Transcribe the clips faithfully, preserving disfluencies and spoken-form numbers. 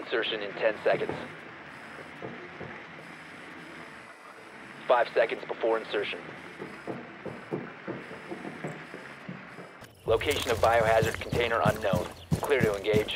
insertion in ten seconds. Five seconds before insertion. Location of biohazard container unknown. Clear to engage.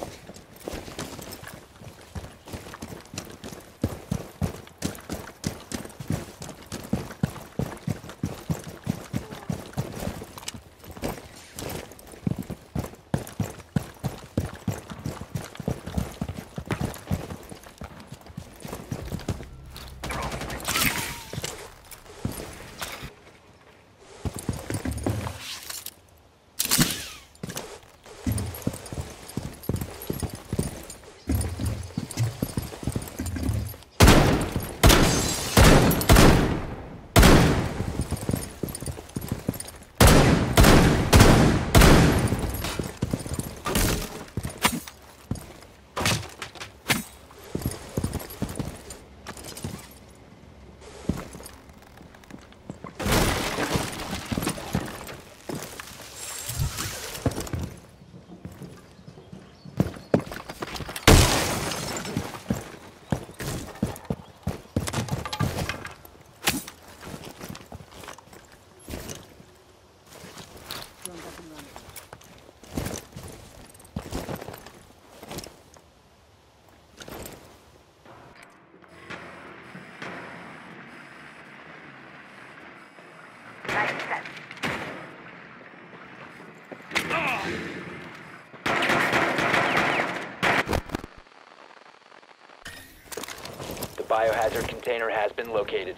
The biohazard container has been located.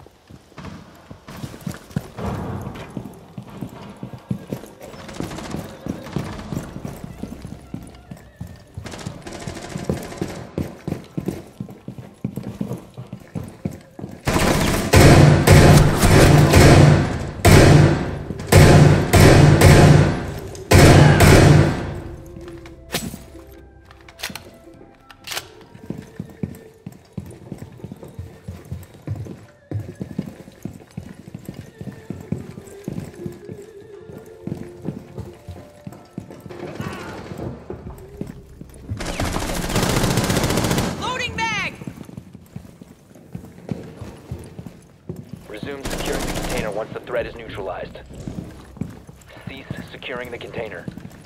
Resume securing the container once the threat is neutralized. Cease securing the container.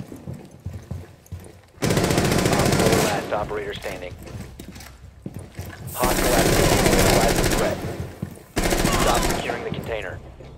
Op last operator standing. Hostile activity neutralize the threat. Stop securing the container.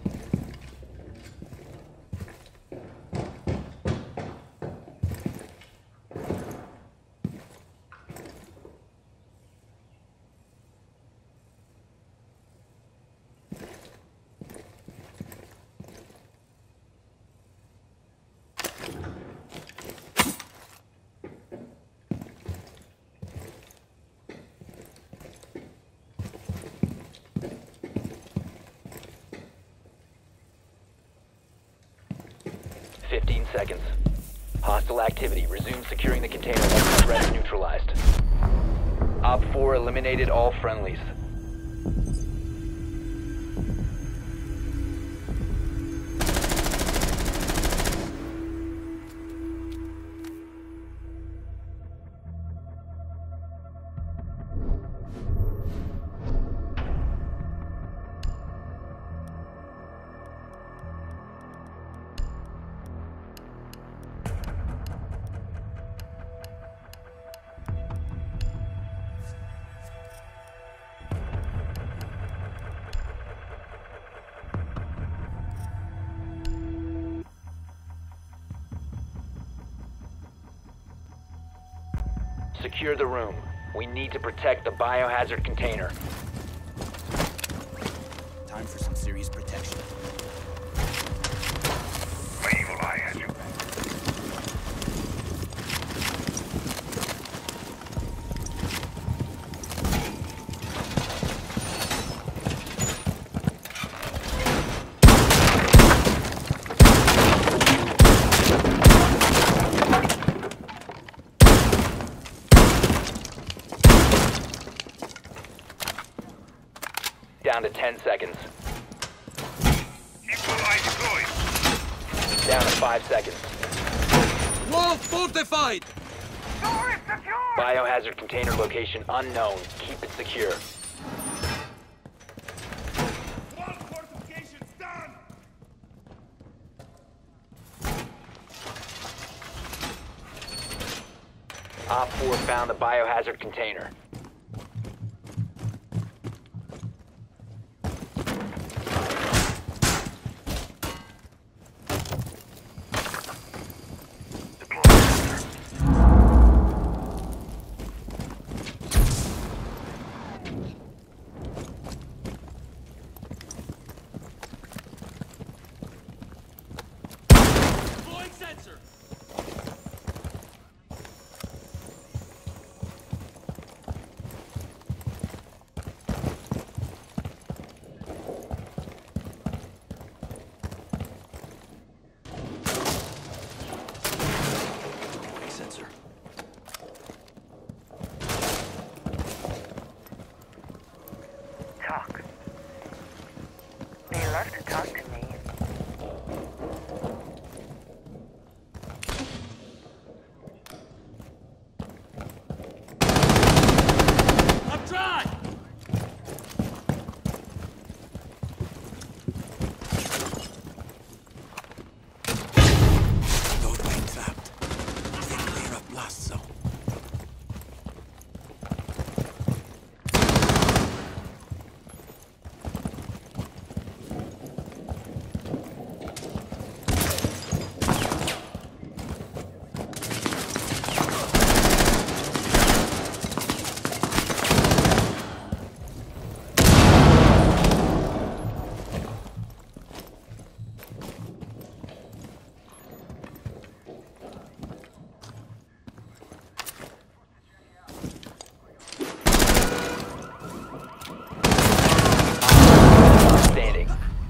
fifteen seconds. Hostile activity. Resume securing the container once the threat is neutralized. Op four eliminated all friendlies. Secure the room. We need to protect the biohazard container. Time for some serious protection. My evil eye has you. Down to ten seconds. Equal eye deployed. Down to five seconds. Wall fortified! Biohazard container location unknown. Keep it secure. Op four found the biohazard container. Talk. They love to talk to me. I'm dry! Don't be trapped. Stay clear of blast zone. Standing.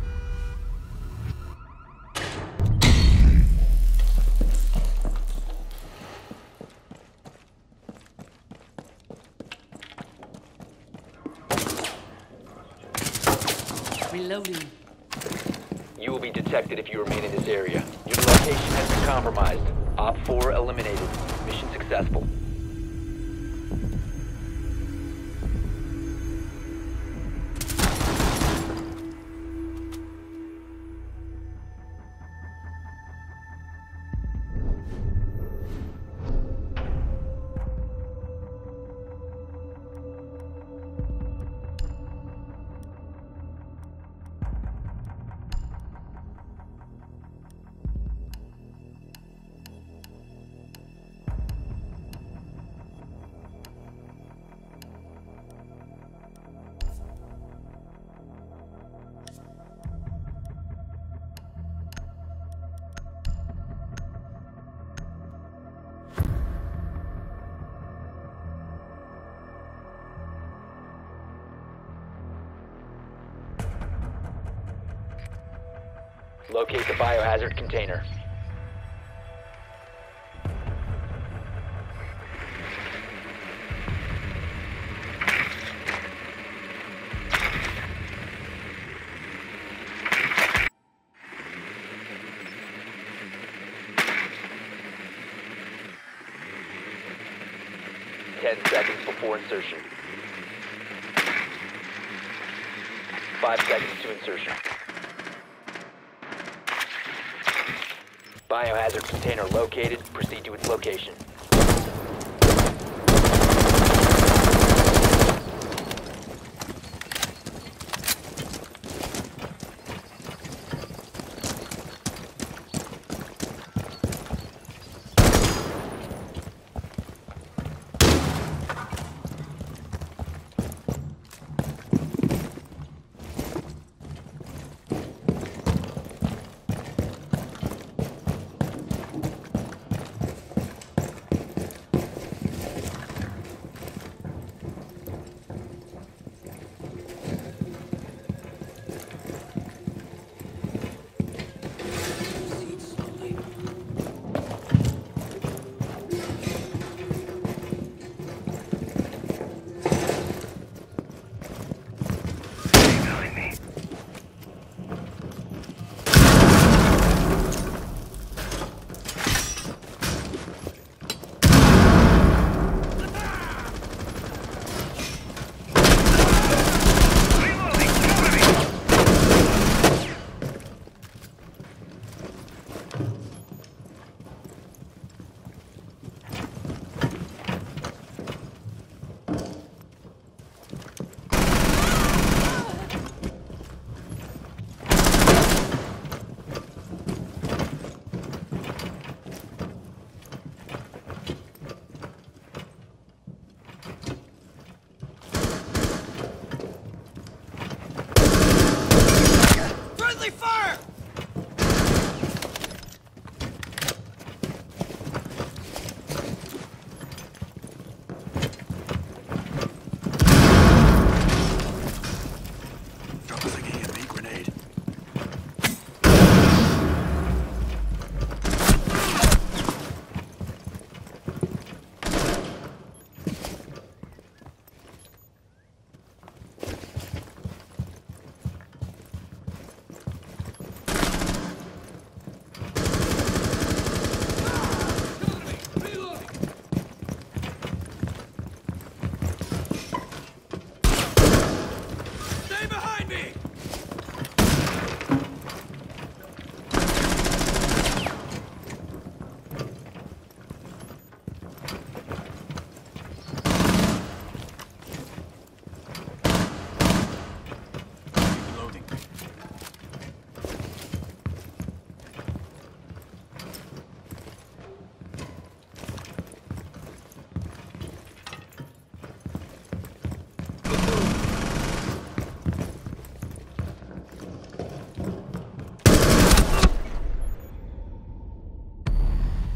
Reloading. You will be detected if you remain in this area. Your location has been compromised. Op four eliminated. Mission successful. Locate the biohazard container. Ten seconds before insertion. Five seconds to insertion. Biohazard container located. Proceed to its location.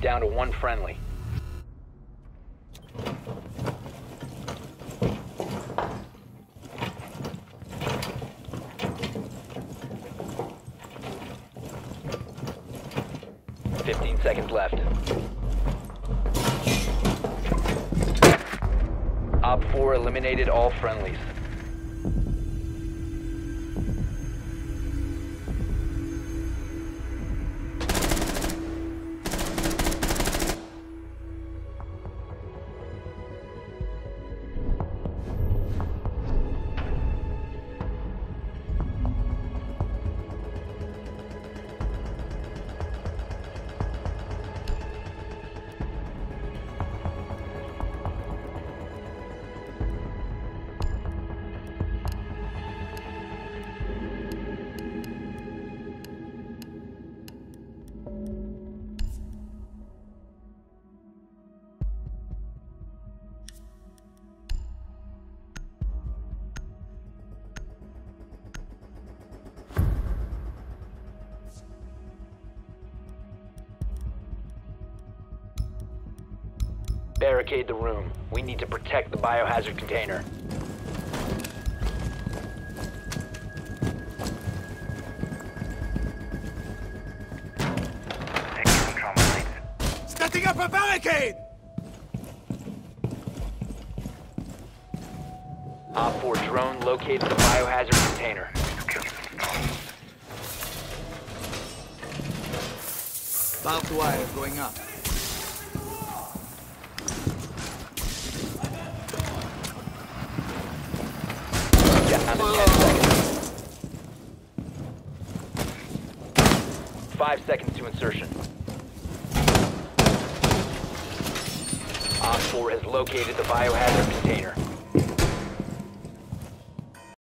down to one friendly. Fifteen seconds left. Op four eliminated all friendlies. Barricade the room. We need to protect the biohazard container. Taking control points. Setting up a barricade! Op four drone located the biohazard container. Barbed wire going up. Down to ten seconds. Five seconds to insertion. Op four has located the biohazard container.